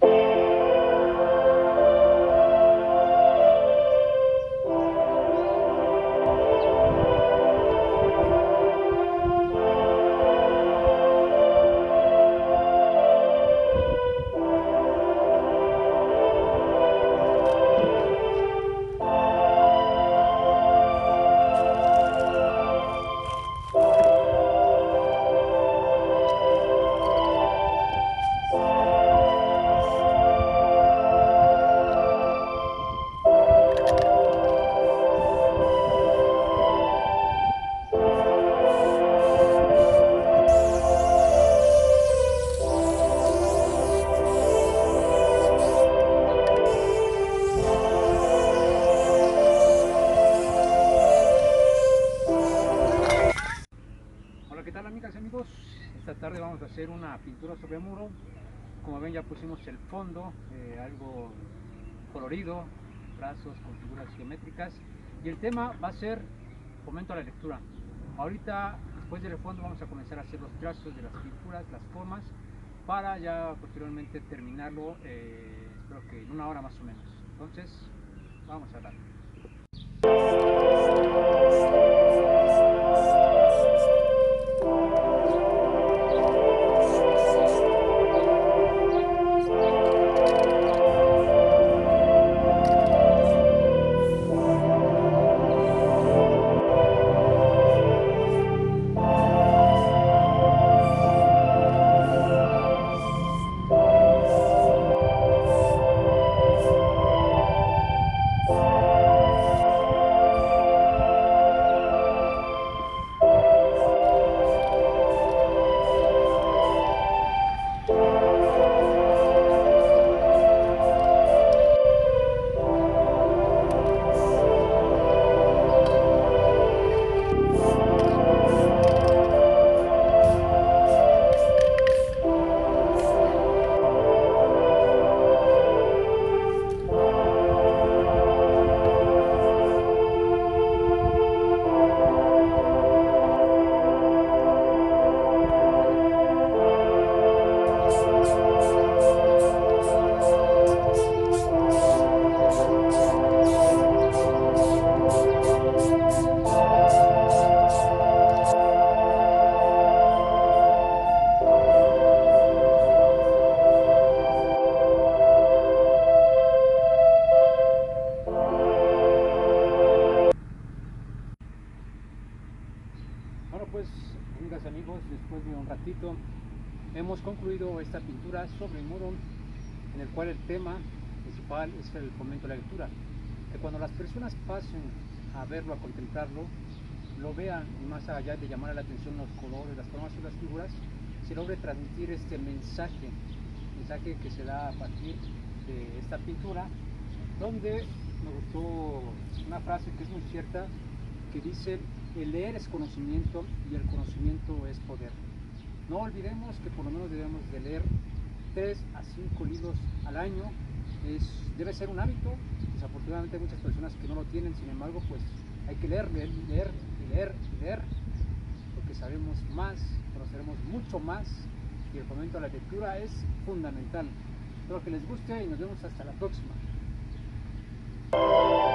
Hola, ¿qué tal amigas y amigos? Esta tarde vamos a hacer una pintura sobre muro. Como ven, ya pusimos el fondo, algo colorido, trazos con figuras geométricas, y el tema va a ser fomento a la lectura. Ahorita, después del fondo, vamos a comenzar a hacer los trazos de las figuras, las formas, para ya posteriormente terminarlo, espero que en una hora más o menos. Entonces, vamos a darle. Bueno, pues amigas y amigos, después de un ratito hemos concluido esta pintura sobre el muro, en el cual el tema principal es el fomento de la lectura, que cuando las personas pasen a verlo, a contemplarlo, lo vean, y más allá de llamar la atención los colores, las formas y las figuras, se logre transmitir este mensaje que se da a partir de esta pintura, donde me gustó una frase que es muy cierta, que dice: el leer es conocimiento y el conocimiento es poder. No olvidemos que por lo menos debemos de leer 3 a 5 libros al año. Debe ser un hábito. Desafortunadamente hay muchas personas que no lo tienen, sin embargo, pues hay que leer, porque sabemos más, conoceremos mucho más, y el fomento a la lectura es fundamental. Espero que les guste y nos vemos hasta la próxima.